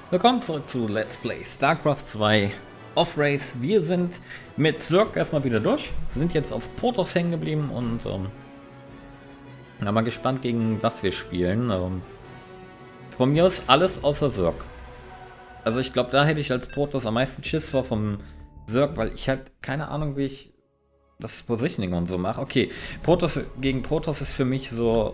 Willkommen zurück zu Let's Play StarCraft 2 Off-Race. Wir sind mit Zerg erstmal wieder durch. Sind jetzt auf Protoss hängen geblieben und mal gespannt, gegen was wir spielen. Von mir aus alles außer Zerg. Also ich glaube, da hätte ich als Protoss am meisten Schiss vor vom Zerg, weil ich halt keine Ahnung, wie ich das Positioning und so mache. Okay, Protoss gegen Protoss ist für mich so...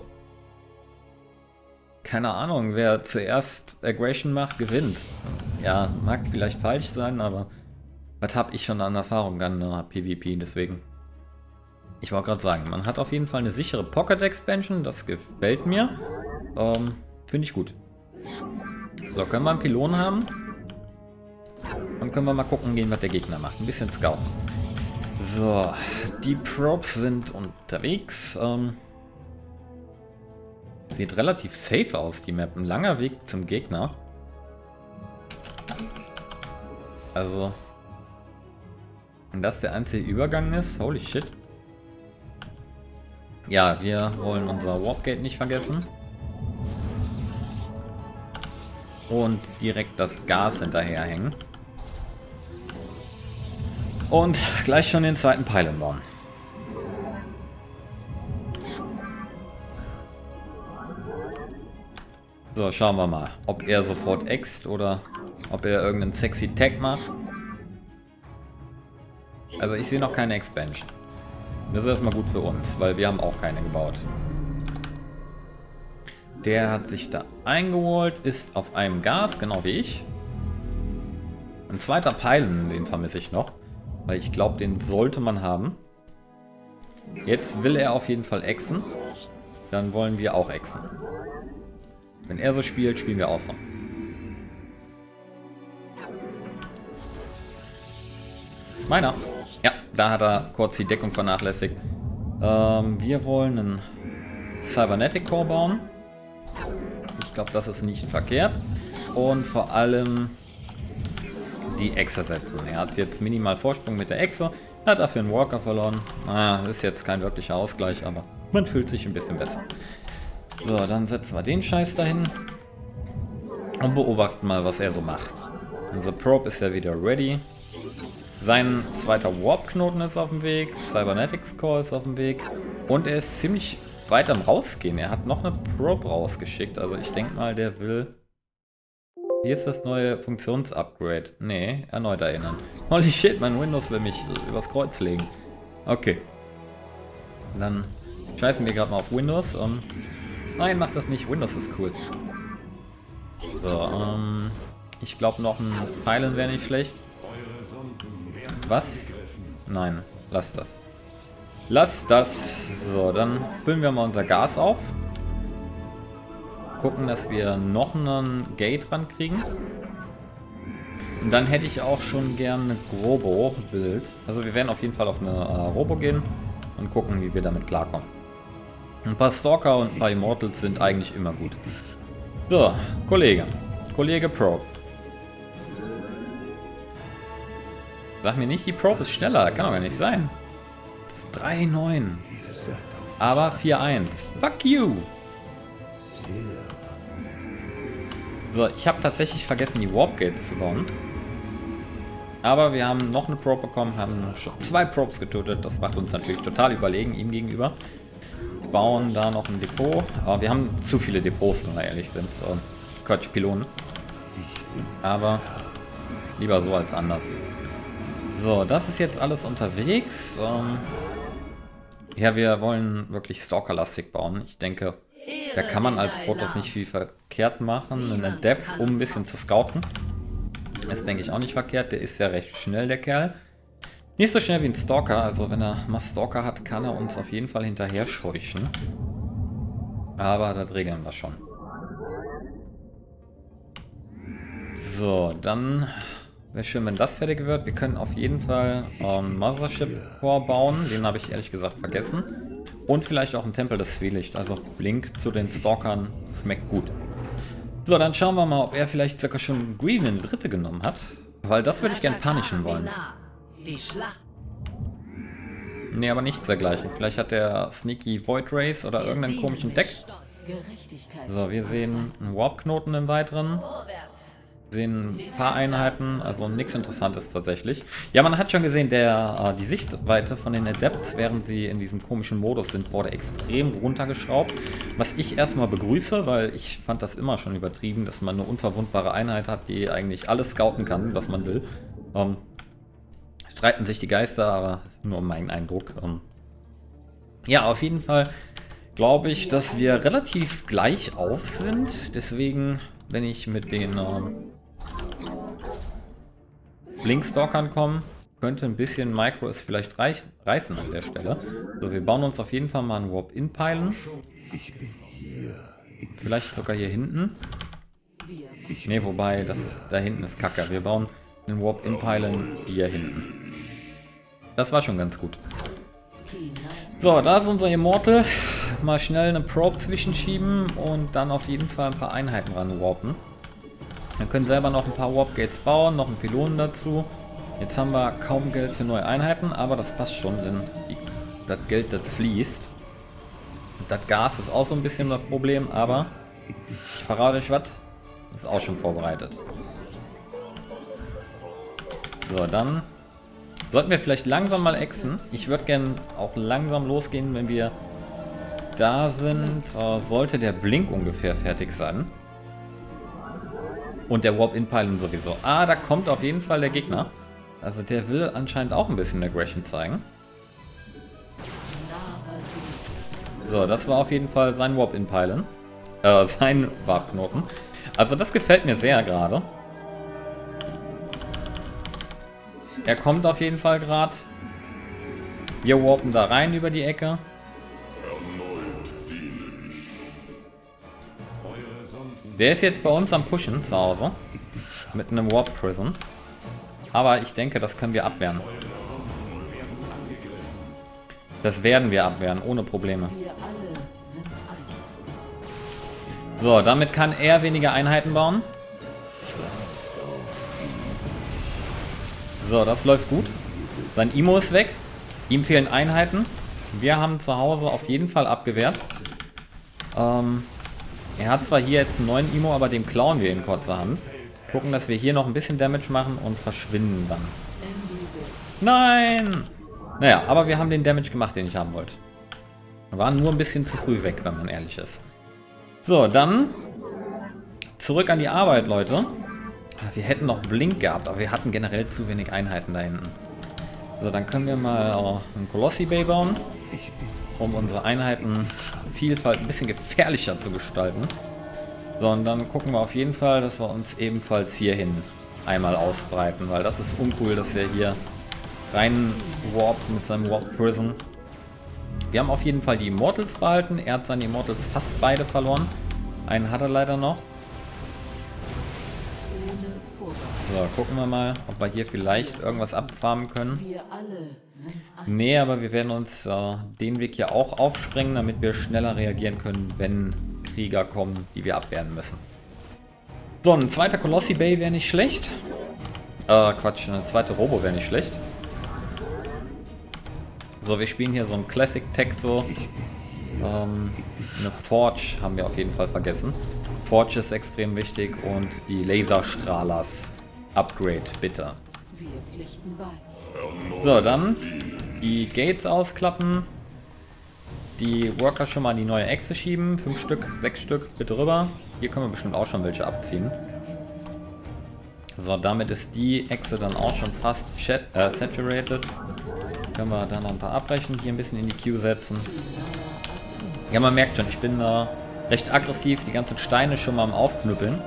Keine Ahnung, wer zuerst Aggression macht, gewinnt. Ja, mag vielleicht falsch sein, aber was habe ich schon an Erfahrung an PvP, deswegen. Ich wollte gerade sagen, man hat auf jeden Fall eine sichere Pocket Expansion, das gefällt mir. Finde ich gut. So, können wir einen Pylon haben. Dann können wir mal gucken gehen, was der Gegner macht. Ein bisschen scouten. So, die Probes sind unterwegs. Sieht relativ safe aus, die Map. Ein langer Weg zum Gegner. Also, wenn das der einzige Übergang ist, holy shit. Ja, wir wollen unser Warpgate nicht vergessen. Und direkt das Gas hinterherhängen. Und gleich schon den zweiten Pylon bauen. So, schauen wir mal, ob er sofort äxt oder ob er irgendeinen sexy Tag macht. Also ich sehe noch keine Expansion. Das ist erstmal gut für uns, weil wir haben auch keine gebaut. Der hat sich da eingeholt, ist auf einem Gas, genau wie ich. Ein zweiter Pylon, den vermisse ich noch, weil ich glaube, den sollte man haben. Jetzt will er auf jeden Fall exen. Dann wollen wir auch exen. Wenn er so spielt, spielen wir auch so. Meiner. Ja, da hat er kurz die Deckung vernachlässigt. Wir wollen einen Cybernetic Core bauen. Ich glaube, das ist nicht verkehrt. Und vor allem die Echse setzen. Er hat jetzt minimal Vorsprung mit der Echse. Hat dafür einen Walker verloren. Naja, ist jetzt kein wirklicher Ausgleich, aber man fühlt sich ein bisschen besser. So, dann setzen wir den Scheiß dahin und beobachten mal, was er so macht. Unser Probe ist ja wieder ready. Sein zweiter Warp-Knoten ist auf dem Weg. Cybernetics Core ist auf dem Weg. Und er ist ziemlich weit am Rausgehen. Er hat noch eine Probe rausgeschickt. Also ich denke mal, der will... Hier ist das neue Funktionsupgrade. Nee, erneut erinnern. Holy shit, mein Windows will mich übers Kreuz legen. Okay. Dann scheißen wir gerade mal auf Windows. Nein, mach das nicht. Windows ist cool. So, ich glaube noch ein Pylon wäre nicht schlecht. Was? Nein, lass das. Lass das. So, dann füllen wir mal unser Gas auf. Gucken, dass wir noch einen Gate rankriegen. Und dann hätte ich auch schon gerne eine Robo-Bild. Also wir werden auf jeden Fall auf eine Robo gehen und gucken, wie wir damit klarkommen. Ein paar Stalker und ein paar Immortals sind eigentlich immer gut. So, Kollege Probe. Sag mir nicht, die Probe ist schneller. Kann doch gar nicht sein. 3,9. Aber 4,1. Fuck you. So, ich habe tatsächlich vergessen, die Warp Gates zu bauen. Aber wir haben noch eine Probe bekommen, haben schon 2 Probes getötet. Das macht uns natürlich total überlegen ihm gegenüber. Bauen da noch ein Depot. Aber wir haben zu viele Depots, wenn wir ehrlich sind. Quatsch, Pylonen. Aber lieber so als anders. So, das ist jetzt alles unterwegs. Ja, wir wollen wirklich Stalker-lastig bauen. Ich denke, da kann man als Protoss nicht viel verkehrt machen. Einen Adept, um ein bisschen zu scouten. Das denke ich auch nicht verkehrt. Der ist ja recht schnell, der Kerl. Nicht so schnell wie ein Stalker, also wenn er mal Stalker hat, kann er uns auf jeden Fall hinterher scheuchen. Aber das regeln wir schon. So, dann wäre schön, wenn das fertig wird. Wir können auf jeden Fall Mothership Core bauen. Den habe ich ehrlich gesagt vergessen. Und vielleicht auch einen Tempel des Zwielicht. Also Blink zu den Stalkern schmeckt gut. So, dann schauen wir mal, ob er vielleicht sogar schon Green in die dritte genommen hat. Weil das würde ich gern punishen wollen. Die Schlacht. Nee, aber nichts dergleichen. Vielleicht hat der Sneaky Void Race oder irgendeinen komischen Deck. So, wir sehen einen Warp-Knoten im Weiteren. Sehen ein paar Einheiten, also nichts Interessantes tatsächlich. Ja, man hat schon gesehen, die Sichtweite von den Adepts, während sie in diesem komischen Modus sind, wurde extrem runtergeschraubt. Was ich erstmal begrüße, weil ich fand das immer schon übertrieben, dass man eine unverwundbare Einheit hat, die eigentlich alles scouten kann, was man will. Streiten sich die Geister, aber nur mein Eindruck. Ja, auf jeden Fall glaube ich, dass wir relativ gleich auf sind. Deswegen, wenn ich mit den Blinkstalkern komme, könnte ein bisschen Micro es vielleicht reißen an der Stelle. So, wir bauen uns auf jeden Fall mal einen Warp-In peilen. Vielleicht sogar hier hinten. Ne, wobei, da hinten ist Kacke. Wir bauen einen Warp-In peilen hier hinten. Das war schon ganz gut. So, da ist unser Immortal. Mal schnell eine Probe zwischenschieben und dann auf jeden Fall ein paar Einheiten ran warpen. Wir können selber noch ein paar Warp Gates bauen, noch einen Pylonen dazu. Jetzt haben wir kaum Geld für neue Einheiten, aber das passt schon, denn das Geld, das fließt. Und das Gas ist auch so ein bisschen das Problem, aber ich verrate euch was, das ist auch schon vorbereitet. So, dann sollten wir vielleicht langsam mal exen. Ich würde gerne auch langsam losgehen, wenn wir da sind. Sollte der Blink ungefähr fertig sein. Und der Warp-In-Pylon sowieso. Ah, da kommt auf jeden Fall der Gegner. Also der will anscheinend auch ein bisschen Aggression zeigen. So, das war auf jeden Fall sein Warp-In-Pylon. Sein Warp-Knoten. Also das gefällt mir sehr gerade. Er kommt auf jeden Fall gerade. Wir warpen da rein über die Ecke. Der ist jetzt bei uns am Pushen zu Hause. Mit einem Warp Prison. Aber ich denke, das können wir abwehren. Das werden wir abwehren, ohne Probleme. So, damit kann er weniger Einheiten bauen. So, das läuft gut. Sein Imo ist weg. Ihm fehlen Einheiten. Wir haben zu Hause auf jeden Fall abgewehrt. Er hat zwar hier jetzt einen neuen Imo, aber dem klauen wir in kurzer Hand. Gucken, dass wir hier noch ein bisschen Damage machen und verschwinden dann. Nein! Naja, aber wir haben den Damage gemacht, den ich haben wollte. Wir waren nur ein bisschen zu früh weg, wenn man ehrlich ist. So, dann zurück an die Arbeit, Leute. Wir hätten noch Blink gehabt, aber wir hatten generell zu wenig Einheiten da hinten. So, dann können wir mal einen Colossi Bay bauen, um unsere Einheitenvielfalt ein bisschen gefährlicher zu gestalten. So, und dann gucken wir auf jeden Fall, dass wir uns ebenfalls hierhin einmal ausbreiten, weil das ist uncool, dass er hier rein warpt mit seinem Warp Prison. Wir haben auf jeden Fall die Immortals behalten. Er hat seine Immortals fast beide verloren. Einen hat er leider noch. So, gucken wir mal, ob wir hier vielleicht irgendwas abfarmen können. Nee, aber wir werden uns den Weg hier auch aufsprengen, damit wir schneller reagieren können, wenn Krieger kommen, die wir abwehren müssen. So, ein zweiter Colossi Bay wäre nicht schlecht. Quatsch, eine zweite Robo wäre nicht schlecht. So, wir spielen hier so ein Classic Tech so. Eine Forge haben wir auf jeden Fall vergessen. Forge ist extrem wichtig und die Laserstrahlers Upgrade, bitte. So, dann die Gates ausklappen. Die Worker schon mal in die neue Echse schieben. 5 Stück, 6 Stück, bitte rüber. Hier können wir bestimmt auch schon welche abziehen. So, damit ist die Echse dann auch schon fast saturated. Können wir dann noch ein paar abbrechen, hier ein bisschen in die Queue setzen. Ja, man merkt schon, ich bin recht aggressiv, die ganzen Steine schon mal am Aufknüppeln.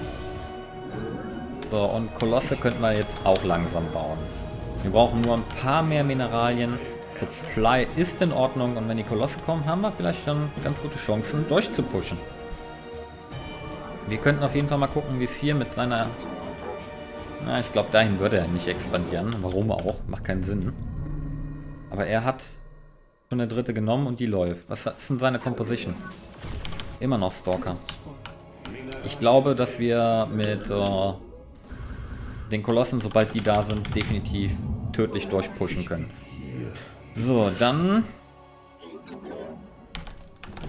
So, und Kolosse könnten wir jetzt auch langsam bauen. Wir brauchen nur ein paar mehr Mineralien. Supply ist in Ordnung und wenn die Kolosse kommen, haben wir vielleicht dann ganz gute Chancen durchzupushen. Wir könnten auf jeden Fall mal gucken, wie es hier mit seiner... Na, ich glaube, dahin würde er nicht expandieren. Warum auch? Macht keinen Sinn. Aber er hat schon eine dritte genommen und die läuft. Was ist denn seine Composition? Immer noch Stalker. Ich glaube, dass wir mit den Kolossen, sobald die da sind, definitiv tödlich durchpushen können. So, dann...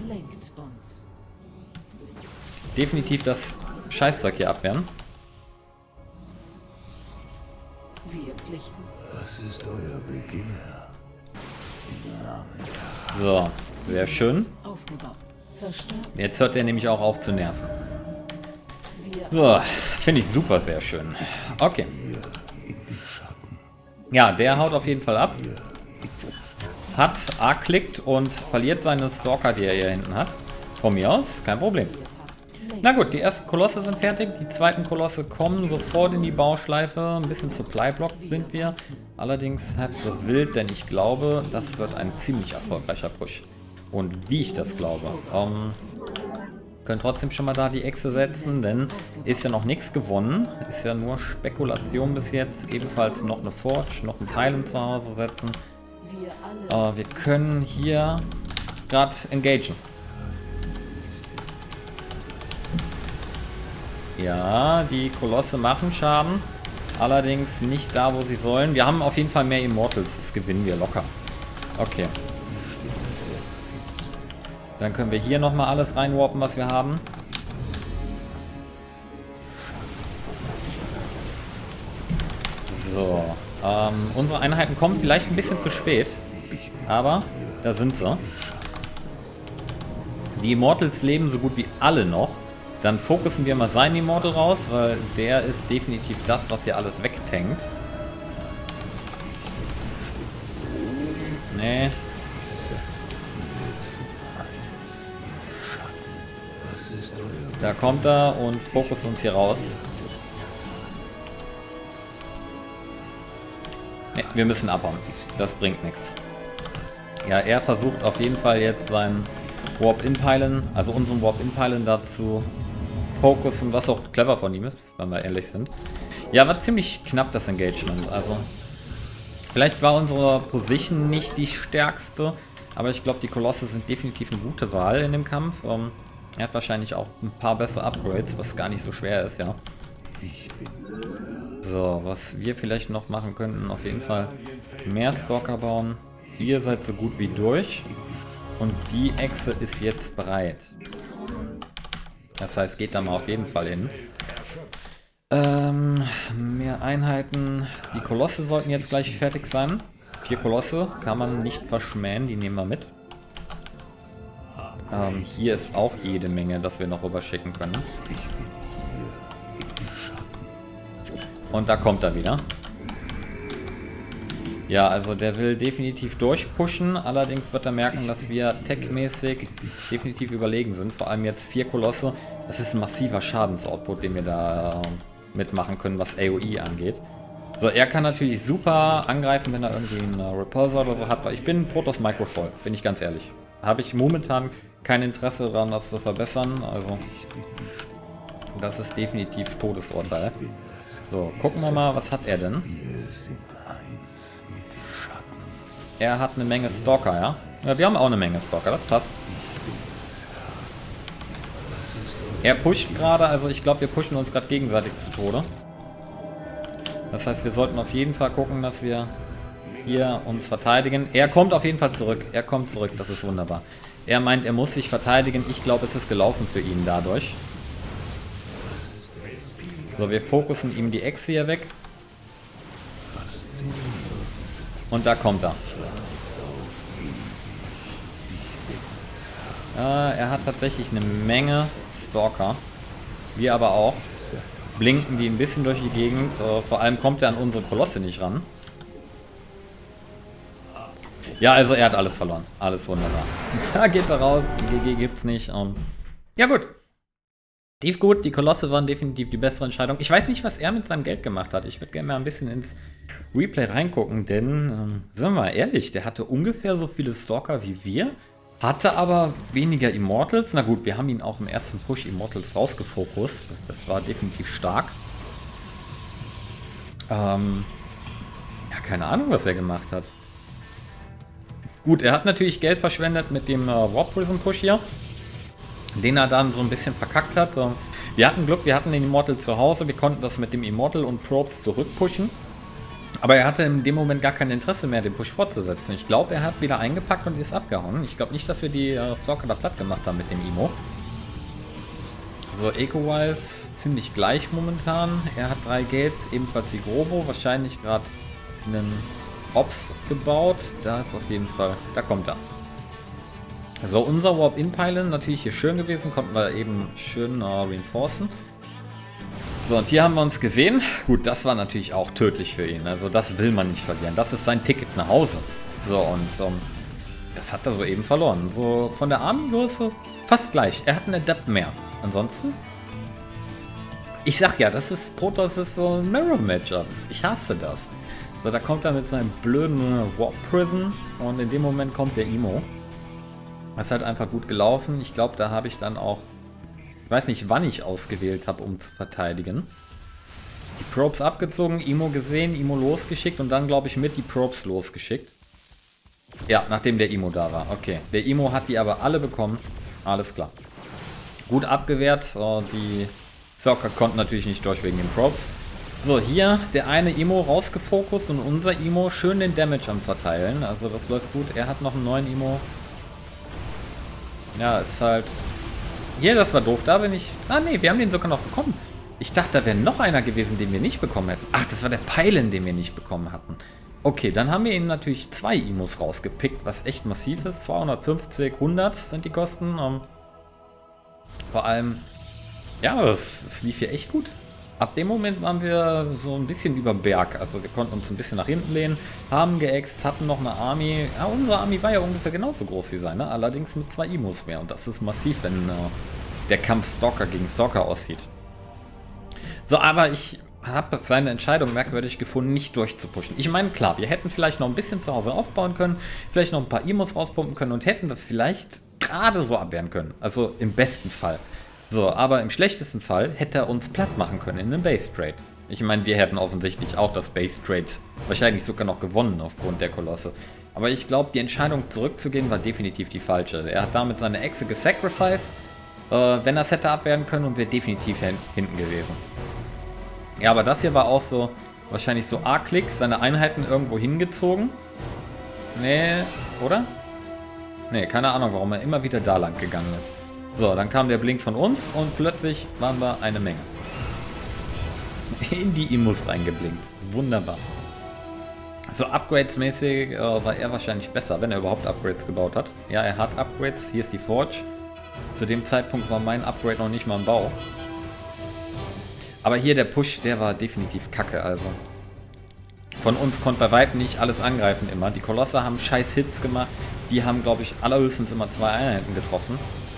Definitiv das Scheißzeug hier abwehren. Wir pflichten. Was ist euer Begehr? Im Namen der So, sehr schön. Aufgebaut. Verstärkt. Jetzt hört er nämlich auch auf zu nerven. Wir So, finde ich super, sehr schön. Okay. in den Schatten. Ja, der haut auf jeden Fall ab. Hat A-klickt und verliert seine Stalker, die er hier hinten hat. Von mir aus, kein Problem. Na gut, die ersten Kolosse sind fertig. Die zweiten Kolosse kommen sofort in die Bauschleife. Ein bisschen Supply-Block sind wir. Allerdings halb so wild, denn ich glaube, das wird ein ziemlich erfolgreicher Push. Und wie ich das glaube. Können trotzdem schon mal da die Echse setzen, denn ist ja noch nichts gewonnen. Ist ja nur Spekulation bis jetzt. Ebenfalls noch eine Forge, noch ein Pylon zu Hause setzen. Wir können hier gerade engagen. Ja, die Kolosse machen Schaden. Allerdings nicht da, wo sie sollen. Wir haben auf jeden Fall mehr Immortals. Das gewinnen wir locker. Okay. Dann können wir hier nochmal alles reinwarpen, was wir haben. So. Unsere Einheiten kommen vielleicht ein bisschen zu spät. Aber da sind sie. Die Immortals leben so gut wie alle noch. Dann fokussen wir mal seinen Immortal raus, weil der ist definitiv das, was hier alles wegtankt. Nee. Da kommt er und fokussiert uns hier raus. Nee, wir müssen abhauen. Das bringt nichts. Ja, er versucht auf jeden Fall jetzt seinen Warp-In-Pylon, also unseren Warp-In-Pylon dazu fokussen, was auch clever von ihm ist, wenn wir ehrlich sind. Ja, war ziemlich knapp das Engagement, also vielleicht war unsere Position nicht die stärkste, aber ich glaube, die Kolosse sind definitiv eine gute Wahl in dem Kampf. Er hat wahrscheinlich auch ein paar bessere Upgrades, was gar nicht so schwer ist, ja. So, was wir vielleicht noch machen könnten, auf jeden Fall mehr Stalker bauen. Ihr seid so gut wie durch und die Echse ist jetzt bereit. Das heißt, geht da mal auf jeden Fall hin. Mehr Einheiten. Die Kolosse sollten jetzt gleich fertig sein. 4 Kolosse kann man nicht verschmähen, die nehmen wir mit. Hier ist auch jede Menge, das wir noch rüber schicken können. Und da kommt er wieder. Ja, also der will definitiv durchpushen. Allerdings wird er merken, dass wir techmäßig definitiv überlegen sind. Vor allem jetzt 4 Kolosse. Das ist ein massiver Schadensoutput, den wir da mitmachen können, was AOE angeht. So, er kann natürlich super angreifen, wenn er irgendwie einen Repulsor oder so hat. Ich bin Protoss Microfoil, bin ich ganz ehrlich. Habe ich momentan kein Interesse daran, das zu verbessern. Also, das ist definitiv Todesurteil. So, gucken wir mal, was hat er denn? Er hat eine Menge Stalker, ja? Ja, wir haben auch eine Menge Stalker, das passt. Er pusht gerade, also ich glaube, wir pushen uns gerade gegenseitig zu Tode. Das heißt, wir sollten auf jeden Fall gucken, dass wir hier uns verteidigen. Er kommt auf jeden Fall zurück. Er kommt zurück, das ist wunderbar. Er meint, er muss sich verteidigen. Ich glaube, es ist gelaufen für ihn dadurch. So, wir fokussen ihm die Echse hier weg. Und da kommt er. Er hat tatsächlich eine Menge Stalker. Wir aber auch. Blinken die ein bisschen durch die Gegend. Vor allem kommt er an unsere Kolosse nicht ran. Ja, also er hat alles verloren. Alles wunderbar. Da geht er raus. GG gibt's nicht. Ja gut. Tief gut. Die Kolosse waren definitiv die bessere Entscheidung. Ich weiß nicht, was er mit seinem Geld gemacht hat. Ich würde gerne mal ein bisschen ins Replay reingucken, denn, sind wir mal ehrlich, der hatte ungefähr so viele Stalker wie wir, hatte aber weniger Immortals. Na gut, wir haben ihn auch im ersten Push Immortals rausgefokust. Das war definitiv stark. Ja, keine Ahnung, was er gemacht hat. Gut, er hat natürlich Geld verschwendet mit dem Warp Prism Push hier, den er dann so ein bisschen verkackt hat. Wir hatten Glück, wir hatten den Immortal zu Hause, wir konnten das mit dem Immortal und Probes zurückpushen. Aber er hatte in dem Moment gar kein Interesse mehr, den Push fortzusetzen. Ich glaube, er hat wieder eingepackt und ist abgehauen. Ich glaube nicht, dass wir die Stalker da platt gemacht haben mit dem Imo. So, Eco-wise ziemlich gleich momentan. Er hat 3 Gates, ebenfalls die Grobo, wahrscheinlich gerade einen Ops gebaut. Da ist auf jeden Fall, da kommt er. So, unser Warp-In-Pylon natürlich hier schön gewesen, konnten wir eben schön reinforcen. So, und hier haben wir uns gesehen. Gut, das war natürlich auch tödlich für ihn. Also das will man nicht verlieren. Das ist sein Ticket nach Hause. So, und das hat er soeben verloren. So von der Army-Größe fast gleich. Er hat einen Adept mehr. Ansonsten, ich sag ja, das ist Protoss, ist so ein Mirror-Matchup. Ich hasse das. So, da kommt er mit seinem blöden Warp Prison und in dem Moment kommt der Imo. Das ist halt einfach gut gelaufen. Ich glaube, da habe ich dann auch, ich weiß nicht, wann ich ausgewählt habe, um zu verteidigen. Die Probes abgezogen, Imo gesehen, Imo losgeschickt und dann, glaube ich, mit die Probes losgeschickt. Ja, nachdem der Imo da war. Okay, der Imo hat die aber alle bekommen. Alles klar. Gut abgewehrt. Die Circa konnten natürlich nicht durch wegen den Probes. So, hier der eine Imo rausgefokust und unser Imo schön den Damage am Verteilen. Also das läuft gut. Er hat noch einen neuen Imo. Ja, ist halt... Hier, das war doof. Da bin ich... Ah, nee, wir haben den sogar noch bekommen. Ich dachte, da wäre noch einer gewesen, den wir nicht bekommen hätten. Ach, das war der Pylon, den wir nicht bekommen hatten. Okay, dann haben wir ihnen natürlich 2 Imos rausgepickt, was echt massiv ist. 250, 100 sind die Kosten. Vor allem... Ja, es lief hier echt gut. Ab dem Moment waren wir so ein bisschen über Berg. Also wir konnten uns ein bisschen nach hinten lehnen, haben geäxt, hatten noch eine Army. Ja, unsere Army war ja ungefähr genauso groß wie seine, allerdings mit 2 Imos mehr. Und das ist massiv, wenn der Kampf Stalker gegen Stalker aussieht. So, aber ich habe seine Entscheidung merkwürdig gefunden, nicht durchzupushen. Ich meine, klar, wir hätten vielleicht noch ein bisschen zu Hause aufbauen können, vielleicht noch ein paar Imos rauspumpen können und hätten das vielleicht gerade so abwehren können. Also im besten Fall. So, aber im schlechtesten Fall hätte er uns platt machen können in einem Base Trade. Ich meine, wir hätten offensichtlich auch das Base Trade wahrscheinlich sogar noch gewonnen aufgrund der Kolosse. Aber ich glaube, die Entscheidung zurückzugehen war definitiv die falsche. Er hat damit seine Echse gesacrificed, wenn er es hätte abwehren können und wäre definitiv hinten gewesen. Ja, aber das hier war auch so, wahrscheinlich so A-Klick, seine Einheiten irgendwo hingezogen. Nee, oder? Nee, keine Ahnung, warum er immer wieder da lang gegangen ist. So, dann kam der Blink von uns und plötzlich waren wir eine Menge. In die Imos reingeblinkt. Wunderbar. So, Upgrades-mäßig war er wahrscheinlich besser, wenn er überhaupt Upgrades gebaut hat. Ja, er hat Upgrades. Hier ist die Forge. Zu dem Zeitpunkt war mein Upgrade noch nicht mal im Bau. Aber hier der Push, der war definitiv kacke, also. Von uns konnte bei weitem nicht alles angreifen immer. Die Kolosse haben scheiß Hits gemacht. Die haben, glaube ich, allerhöchstens immer 2 Einheiten getroffen.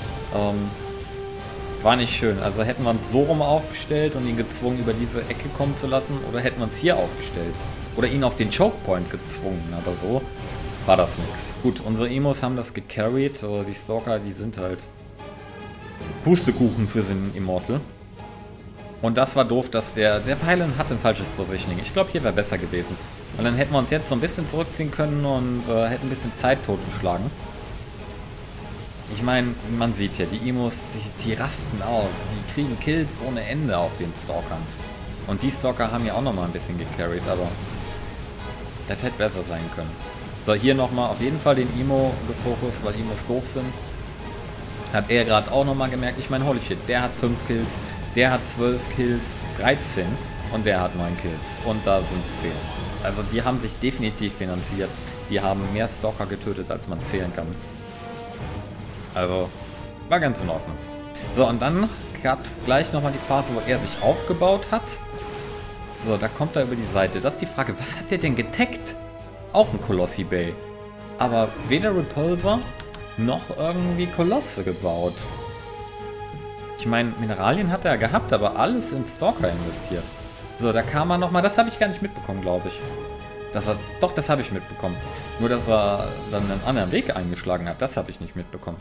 War nicht schön. Also hätten wir uns so rum aufgestellt und ihn gezwungen, über diese Ecke kommen zu lassen, oder hätten wir uns hier aufgestellt. Oder ihn auf den Choke Point gezwungen, aber so war das nichts. Gut, unsere Emos haben das gecarried, so die Stalker, die sind halt Pustekuchen für den Immortal. Und das war doof, dass der Pylon hat ein falsches Positioning. Ich glaube, hier wäre besser gewesen. Und dann hätten wir uns jetzt so ein bisschen zurückziehen können und hätten ein bisschen Zeit totgeschlagen. Ich meine, man sieht ja, die Imos, die rasten aus. Die kriegen Kills ohne Ende auf den Stalkern. Und die Stalker haben ja auch nochmal ein bisschen gecarried, aber das hätte besser sein können. So, hier nochmal auf jeden Fall den Imo gefokust, weil Imos doof sind. Hat er gerade auch nochmal gemerkt. Ich meine, holy shit, der hat 5 Kills, der hat 12 Kills, 13 und der hat 9 Kills. Und da sind 10. Also die haben sich definitiv finanziert. Die haben mehr Stalker getötet, als man zählen kann. Also, war ganz in Ordnung. So, und dann gab es gleich nochmal die Phase, wo er sich aufgebaut hat. So, da kommt er über die Seite. Das ist die Frage, was hat der denn getaggt? Auch ein Colossi Bay. Aber weder Repulsor noch irgendwie Kolosse gebaut. Ich meine, Mineralien hat er ja gehabt, aber alles in Stalker investiert. So, da kam er nochmal, das habe ich gar nicht mitbekommen, glaube ich. Doch, das habe ich mitbekommen. Nur, dass er dann einen anderen Weg eingeschlagen hat, das habe ich nicht mitbekommen.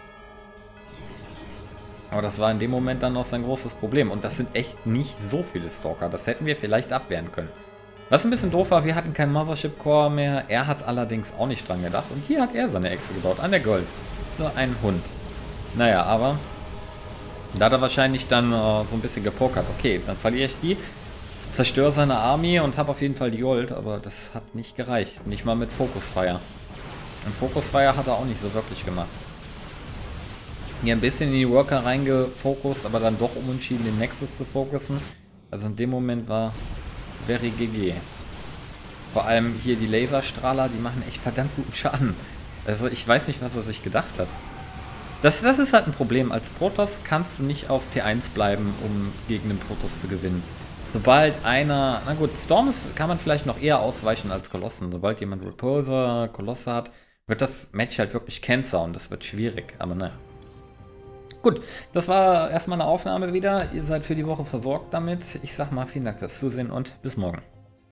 Aber das war in dem Moment dann noch sein großes Problem. Und das sind echt nicht so viele Stalker. Das hätten wir vielleicht abwehren können. Was ein bisschen doof war, wir hatten keinen Mothership Core mehr. Er hat allerdings auch nicht dran gedacht. Und hier hat er seine Echse gebaut, an der Gold. So ein Hund. Naja, aber da hat er wahrscheinlich dann so ein bisschen gepokert. Okay, dann verliere ich die. Zerstöre seine Army und habe auf jeden Fall die Gold, aber das hat nicht gereicht. Nicht mal mit Focus Fire. Und Focus Fire hat er auch nicht so wirklich gemacht. Hier ein bisschen in die Worker reingefokust, aber dann doch umentschieden, den Nexus zu fokussen. Also in dem Moment war very GG. Vor allem hier die Laserstrahler, die machen echt verdammt guten Schaden. Also ich weiß nicht, was er sich gedacht hat. Das ist halt ein Problem. Als Protoss kannst du nicht auf T1 bleiben, um gegen den Protoss zu gewinnen. Sobald einer... Na gut, Storms kann man vielleicht noch eher ausweichen als Kolossen. Sobald jemand Repulsor, Kolosse hat, wird das Match halt wirklich Cancer und das wird schwierig. Aber naja. Gut, das war erstmal eine Aufnahme wieder. Ihr seid für die Woche versorgt damit. Ich sag mal vielen Dank fürs Zusehen und bis morgen.